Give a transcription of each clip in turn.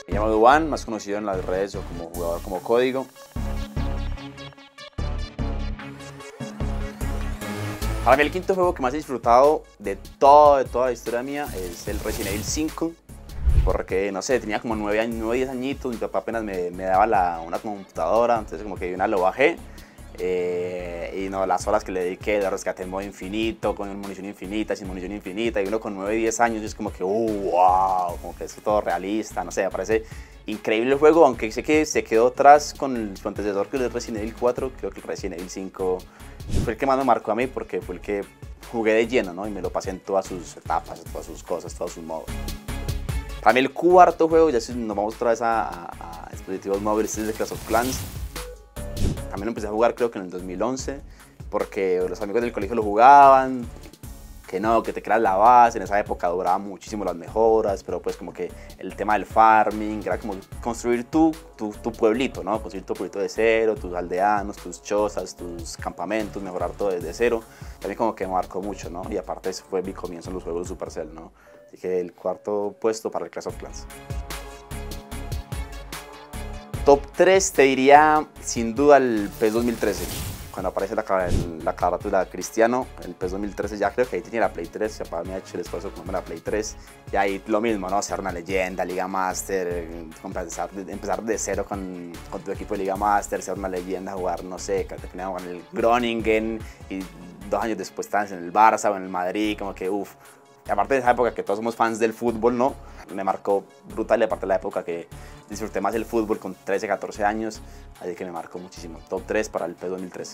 Me llamo Duván, más conocido en las redes o como jugador como Código. Para mí el quinto juego que más he disfrutado de toda la historia mía es el Resident Evil 5. Porque, no sé, tenía como 9 o 10 añitos, mi papá apenas me daba una computadora, entonces como que de una lo bajé. Y no, las horas que le dediqué, lo rescaté en modo infinito, con munición infinita, sin munición infinita, y uno con 9 y 10 años es como que, wow, como que es todo realista, no sé, me parece increíble el juego, aunque sé que se quedó atrás con su antecesor que es el Resident Evil 4, creo que el Resident Evil 5 fue el que más me marcó a mí porque fue el que jugué de lleno, ¿no? Y me lo pasé en todas sus etapas, todas sus cosas, todos sus modos. Para mí el cuarto juego, ya si nos vamos otra vez a dispositivos móviles, es de Clash of Clans. También lo empecé a jugar creo que en el 2011, porque los amigos del colegio lo jugaban, que no, que te creas la base, en esa época duraban muchísimo las mejoras, pero pues como que el tema del farming, era como construir tu pueblito, ¿no? Construir tu pueblito de cero, tus aldeanos, tus chozas, tus campamentos, mejorar todo desde cero. También como que me marcó mucho, ¿no? Y aparte ese fue mi comienzo en los juegos de Supercell, ¿no? Así que el cuarto puesto para el Clash of Clans. Top 3 te diría sin duda el PES 2013. Cuando aparece la carátula de Cristiano, el PES 2013 ya creo que ahí tenía la Play 3, mi papá me ha hecho el esfuerzo con la Play 3. Y ahí lo mismo, ¿no? Ser una leyenda, Liga Master, empezar de cero con tu equipo de Liga Master, ser una leyenda, jugar, no sé, que te ponían a jugar en el Groningen y 2 años después estabas en el Barça o en el Madrid, como que uff. Y aparte de esa época que todos somos fans del fútbol, ¿no? Me marcó brutal y aparte de la época que disfruté más el fútbol con 13, 14 años, así que me marcó muchísimo. Top 3 para el PES 2013.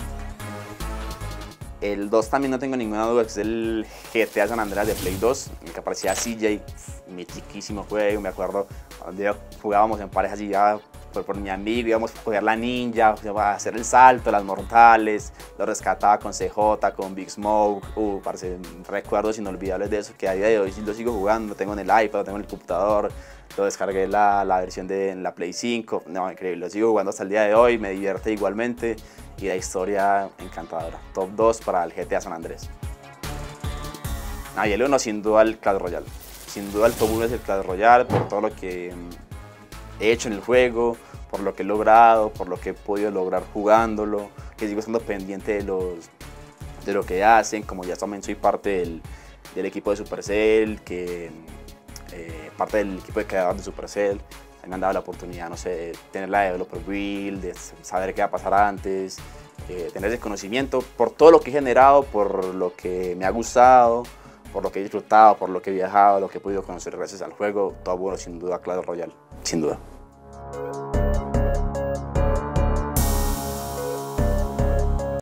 El 2 también no tengo ninguna duda, que es el GTA San Andreas de Play 2, en el que aparecía CJ, mi chiquísimo juego, me acuerdo cuando jugábamos en parejas y ya por mi amigo íbamos a coger la ninja, a hacer el salto, las mortales, lo rescataba con CJ, con Big Smoke, parce, recuerdos inolvidables de eso que a día de hoy lo sigo jugando, lo tengo en el iPad, lo tengo en el computador, lo descargué la versión de la Play 5, no, increíble, lo sigo jugando hasta el día de hoy, me divierte igualmente y la historia encantadora. Top 2 para el GTA San Andrés. Y el 1 sin duda el Clash Royale, sin duda el top 1 es el Clash Royale por todo lo que he hecho en el juego, por lo que he logrado, por lo que he podido lograr jugándolo, que sigo estando pendiente de lo que hacen, como ya también soy parte del equipo de Supercell, que parte del equipo de creadores de Supercell, me han dado la oportunidad, no sé, de tener la developer build, de saber qué va a pasar antes, tener ese conocimiento por todo lo que he generado, por lo que me ha gustado, por lo que he disfrutado, por lo que he viajado, lo que he podido conocer gracias al juego. Todo bueno, sin duda, Clash Royale, sin duda.